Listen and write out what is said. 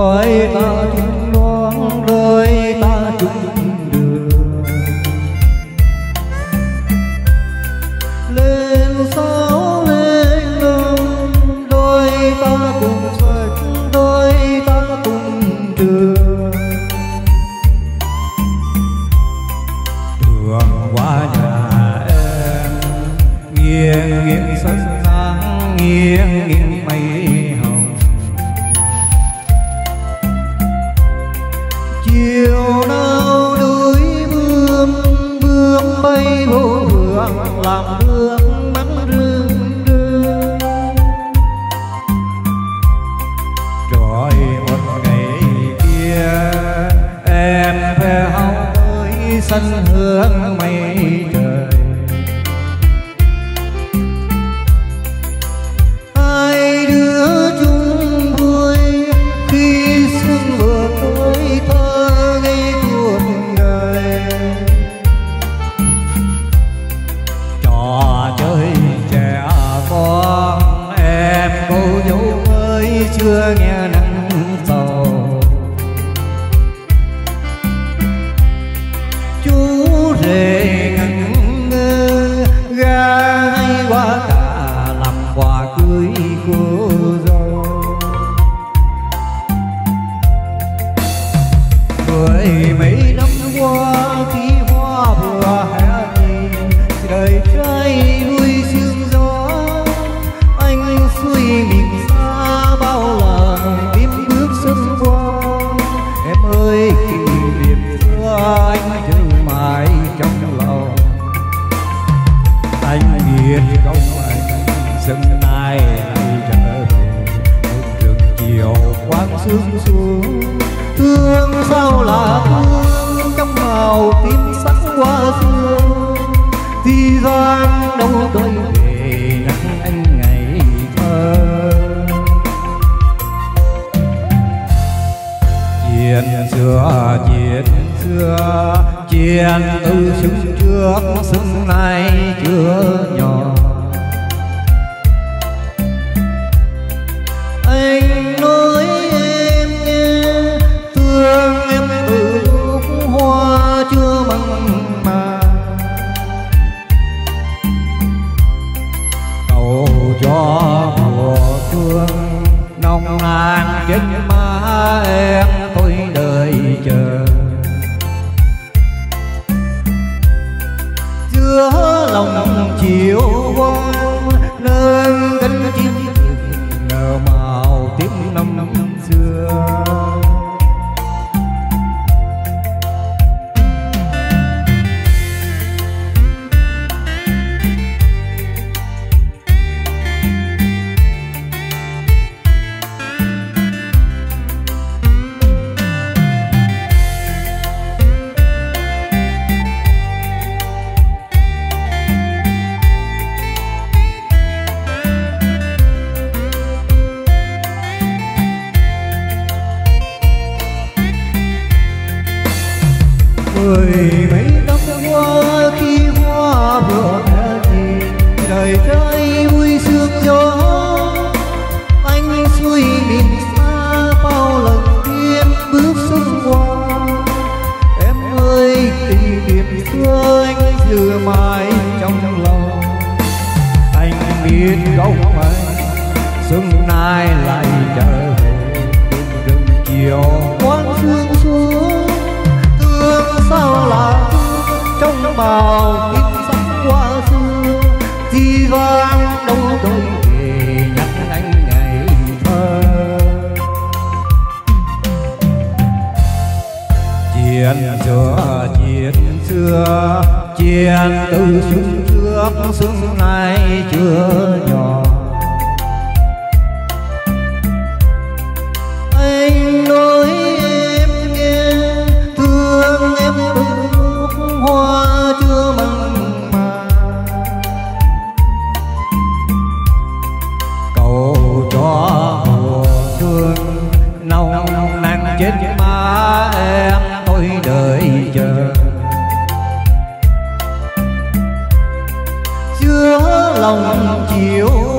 đôi ta chung loan, đôi ta chung đường. Lên sao lên đông, đôi ta cùng sách, đôi ta cùng trường. Đường qua nhà em nghiêng nghiêng sân nắng, nghiêng nghiêng mây hồng. Chiều nào núi bướm bướm bay vô vườn, làm hương mắt rưng rưng. Rồi một ngày kia em về hóng với sân hương mây trời. Hai đứa chung vui khi xuân vừa tới, thơ ngây cuộc đời. Trò chơi trẻ con em cô dâu ơi, chưa nghe nắng sầu. Chú rể ngẩn ngơ ga hay qua cả làm quà cưới cô dâu. Mười mấy năm qua khi hoa vừa hé nhìn, đời trai vui sương gió. Anh xuôi miền xa bao lần tim bước xuân qua. Em ơi kỷ niệm xưa anh giữ mãi trong lòng. Anh biết không anh dừng nay lại trở về, một rừng chiều quang sương xuống. Thương sao là thương trong màu tím sắc hoa xưa, thì gian đâu tôi về nhắc anh ngày thơ. Chuyện xưa chuyện từ xuân trước, xuân nay chưa nhỏ. Anh nói em nghe, thương em từ lúc hoa chưa mặn mà. Cầu cho mùa thương nồng nàn trên má em, tôi đợi chờ. Giữa lòng chiều quang nâng cánh chim rừng, nở màu tiếng năm xưa. Mười mấy năm qua khi hoa vừa hé nhìn, đời trai vui sương gió. Anh xuôi miền xa bao lần tiên bước xuân qua. Em ơi kỷ niệm xưa anh giữ mãi trong lòng. Anh biết không anh xuân nay lại trở về, rừng chiều quang sương xuống. Sao là trong bào tim sắc hoa xưa, thì vang đâu tôi về nhắc anh ngày thơ. Chuyện xưa chuyện từ xuân trước, xuân nay chưa nhỏ. Anh nói em nghe, thương em từ lúc hoa chưa mặn mà. Cầu cho mùa xuân nồng nàn trên má em, tôi đợi chờ. Giữa lòng chiều